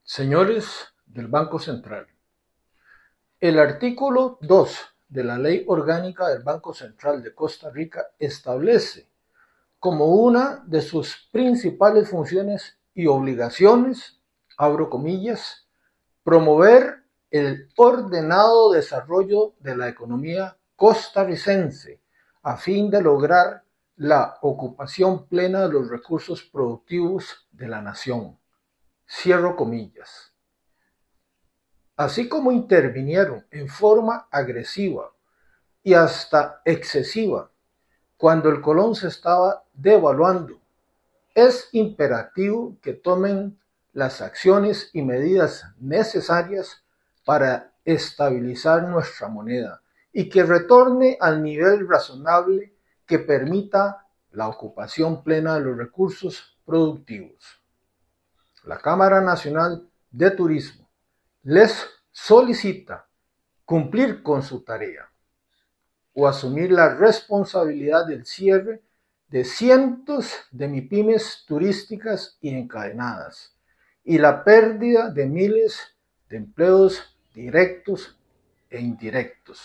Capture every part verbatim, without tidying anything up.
Señores del Banco Central, el artículo dos de la Ley Orgánica del Banco Central de Costa Rica establece como una de sus principales funciones y obligaciones, abro comillas, promover el ordenado desarrollo de la economía costarricense a fin de lograr la ocupación plena de los recursos productivos de la nación. Cierro comillas. Así como intervinieron en forma agresiva y hasta excesiva cuando el colón se estaba devaluando, es imperativo que tomen las acciones y medidas necesarias para estabilizar nuestra moneda y que retorne al nivel razonable que permita la ocupación plena de los recursos productivos. La Cámara Nacional de Turismo les solicita cumplir con su tarea o asumir la responsabilidad del cierre de cientos de MIPYMES turísticas y encadenadas y la pérdida de miles de empleos directos e indirectos.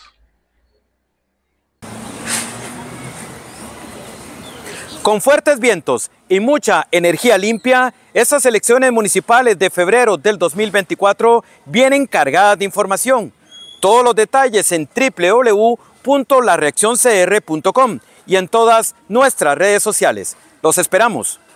Con fuertes vientos y mucha energía limpia, estas elecciones municipales de febrero del dos mil veinticuatro vienen cargadas de información. Todos los detalles en doble u doble u doble u punto la reacción c r punto com y en todas nuestras redes sociales. Los esperamos.